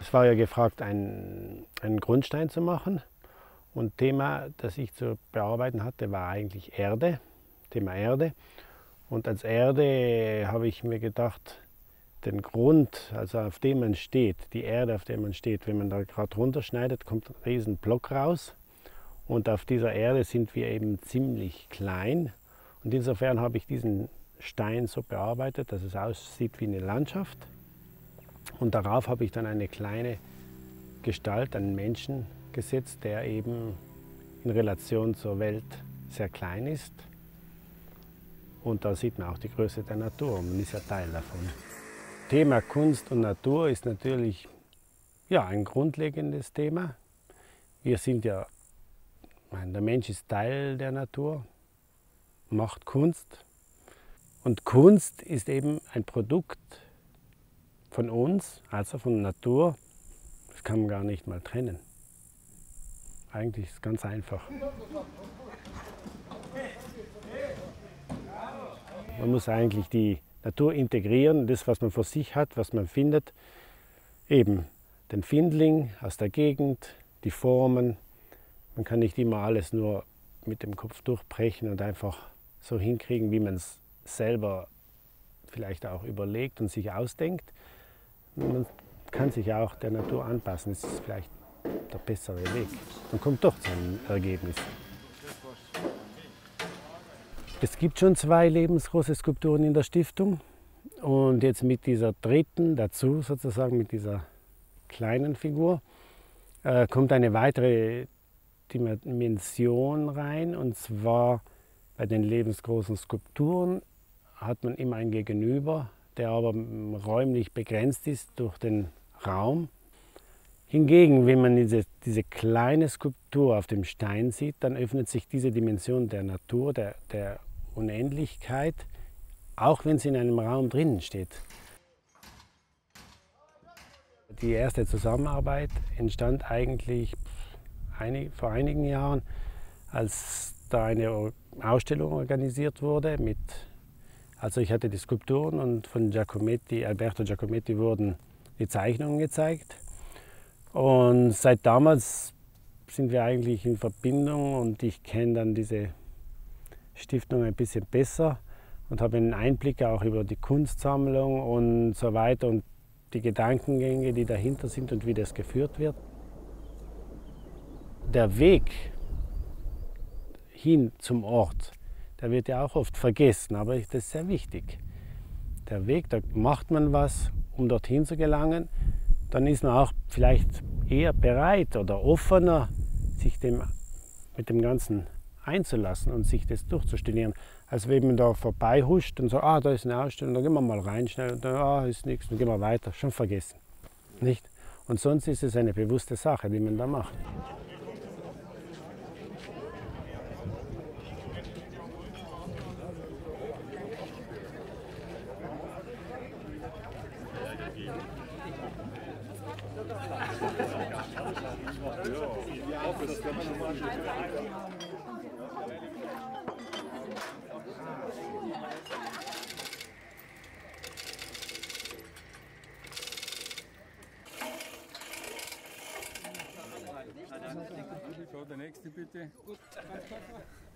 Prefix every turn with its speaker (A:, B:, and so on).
A: Es war ja gefragt, einen Grundstein zu machen. Und Thema, das ich zu bearbeiten hatte, war eigentlich Erde, Thema Erde. Und als Erde habe ich mir gedacht, den Grund, also auf dem man steht, die Erde, auf der man steht, wenn man da gerade runterschneidet, kommt ein riesen Block raus. Und auf dieser Erde sind wir eben ziemlich klein. Und insofern habe ich diesen Stein so bearbeitet, dass es aussieht wie eine Landschaft. Und darauf habe ich dann eine kleine Gestalt, einen Menschen gesetzt, der eben in Relation zur Welt sehr klein ist. Und da sieht man auch die Größe der Natur, man ist ja Teil davon. Thema Kunst und Natur ist natürlich ja, ein grundlegendes Thema. Wir sind ja, der Mensch ist Teil der Natur, macht Kunst. Und Kunst ist eben ein Produkt von uns, also von Natur. Das kann man gar nicht mal trennen. Eigentlich ist es ganz einfach. Man muss eigentlich die Natur integrieren, das, was man vor sich hat, was man findet. Eben den Findling aus der Gegend, die Formen. Man kann nicht immer alles nur mit dem Kopf durchbrechen und einfach so hinkriegen, wie man es selber vielleicht auch überlegt und sich ausdenkt. Man kann sich auch der Natur anpassen, das ist vielleicht der bessere Weg. Man kommt doch zu einem Ergebnis. Es gibt schon 2 lebensgroße Skulpturen in der Stiftung und jetzt mit dieser dritten dazu, sozusagen mit dieser kleinen Figur, kommt eine weitere Dimension rein, und zwar bei den lebensgroßen Skulpturen hat man immer ein Gegenüber, der aber räumlich begrenzt ist durch den Raum. Hingegen, wenn man diese kleine Skulptur auf dem Stein sieht, dann öffnet sich diese Dimension der Natur, der Unendlichkeit, auch wenn sie in einem Raum drinnen steht. Die erste Zusammenarbeit entstand eigentlich vor einigen Jahren, als da eine Ausstellung organisiert wurde. Also ich hatte die Skulpturen und von Alberto Giacometti wurden die Zeichnungen gezeigt. Und seit damals sind wir eigentlich in Verbindung und ich kenne dann diese Stiftung ein bisschen besser und habe einen Einblick auch über die Kunstsammlung und so weiter und die Gedankengänge, die dahinter sind und wie das geführt wird. Der Weg hin zum Ort, der wird ja auch oft vergessen, aber das ist sehr wichtig. Der Weg, da macht man was, um dorthin zu gelangen. Dann ist man auch vielleicht eher bereit oder offener, sich mit dem Ganzen einzulassen und sich das durchzustudieren, als wenn man da vorbei huscht und so, da ist eine Ausstellung, da gehen wir mal rein schnell und dann, ist nichts, dann gehen wir weiter, schon vergessen. Nicht? Und sonst ist es eine bewusste Sache, die man da macht.
B: Der nächste bitte.